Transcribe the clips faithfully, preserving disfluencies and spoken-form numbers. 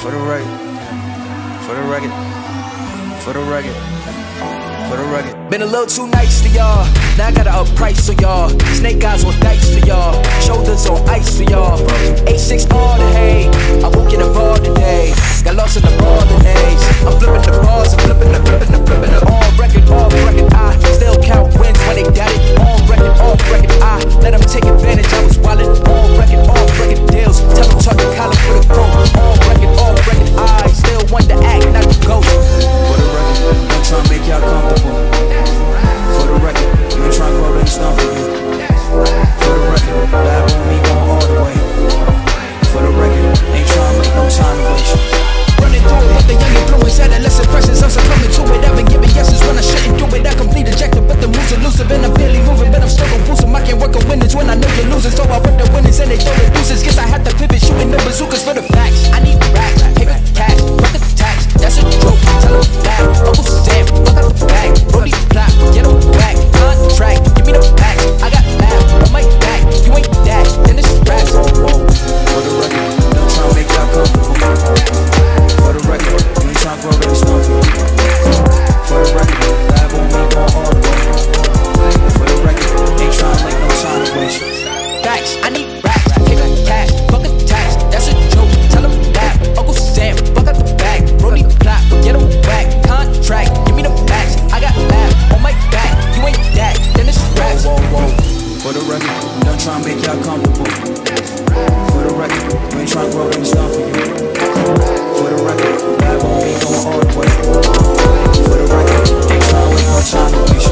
For the record, for the record, for the record, for the record. Been a little too nice to y'all. Now I gotta up price on y'all. Snake eyes on dice for y'all. Shoulders on ice for y'all. eight six all the hay. I woke in the bar today. Got lost in the bar days. I'm flipping the bars, I'm flipping the flipping the flipping the all record, all record. I still count wins when they got it. All record, all record. I let them take advantage. I was wildin'. All record, all record deals. Tell them talk to Colin for the phone. All record, all record. I still want to act, not the ghost. For the record, I'm trying to make y'all comfortable. For the record, you ain't trying to grow them stuff for you. For the record, lab on me going all the way. For the record, ain't trying to make no time to waste. Running through it, but the young influence had a less impressions. I'm succumbing to it. I've been giving yeses when I shouldn't do it. I complete ejected, but the moves elusive and I'm barely moving. But I'm still gon' boost 'em. I can't work on winners when I know you're losing. So I work the winners and they throw the deuces. Guess I had to pivot, shooting the bazookas for the facts. I need racks, paper cash, fuck the tax. That's a joke. Tell 'em that Uncle Sam, fuck out the bag. Brody plot, get 'em back. Contract, give me the facts. I got laugh on my back. You ain't that, then it's raps. For the record, I'm trying to make y'all comfortable. For the record, you ain't trying to grow them stuff for you. For the record, lab on me going all the way. For the record, ain't trying to make no time to waste. Facts, I need racks, paper cash, fuck a tax. That's a joke. Tell 'em that Uncle Sam, fuck out the bag. Brody plot, get 'em back. Contract, give me the facts. I got laugh on my back. You ain't that, then it's raps. Whoa, whoa, whoa. For the record, I'm done trying to make y'all comfortable. For the record, you ain't trying to grow them stuff for you. For the record, lab on me going all the way. For the record, ain't trying to make no time to waste.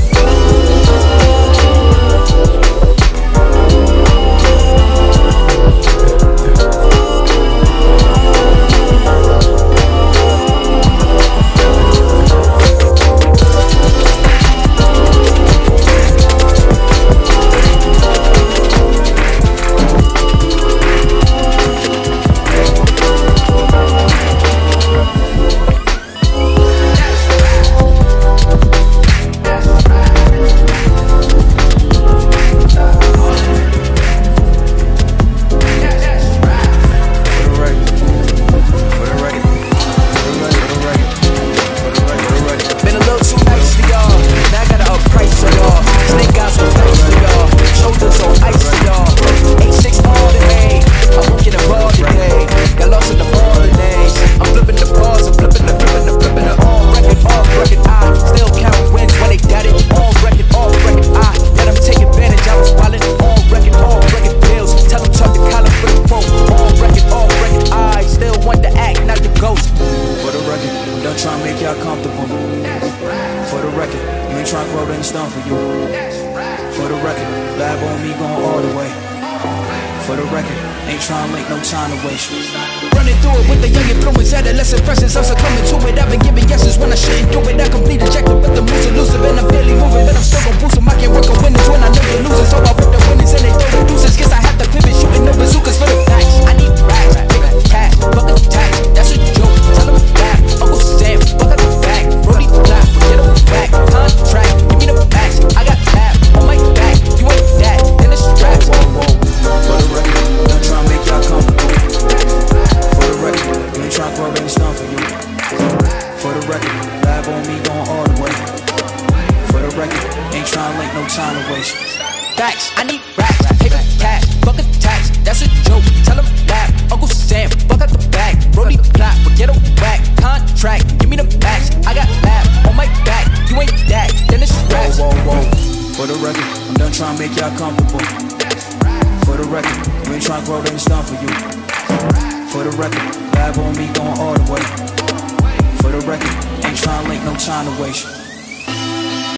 For the record, you ain't trying to grow them stuff for you. For the record, lab on me going all the way. For the record, ain't trying to make no time to waste. Running through it with the young influence, had a less impressions. I'm succumbing to it. I've been giving yeses when I shouldn't do it. I complete ejected, but the moves elusive and I'm barely moving. But I'm still gon' boost 'em. I can't work on winners when I know you're losing. So I work the winners and they throw the deuces. Guess I have to pivot, shooting the bazookas for the facts. I need racks, paper cash, fuck a tax. That's a joke. Tell 'em that Uncle Sam, fuck out the bag. Brody plot, get 'em back. Contract, give me the facts. I got laugh on my back. You ain't that, then it's raps. For the record, I'm trying to make y'all comfortable. For the record, you ain't trying to grow them stuff for you. For the record, lab on me going all the way. For the record, ain't trying to make no time to waste. Facts, I need racks, paper cash, fuck a tax. That's a joke. Tell 'em that Uncle Sam, fuck out the bag. Brody plot, get 'em back. Contract, give me the facts. I got laugh on my back. You ain't that, then it's raps. Whoa, whoa, whoa. For the record, I'm done trying to make y'all comfortable. For the record, you ain't trying to grow them stuff for you. For the record, lab on me going all the way. For the record, ain't trying to make no time to waste.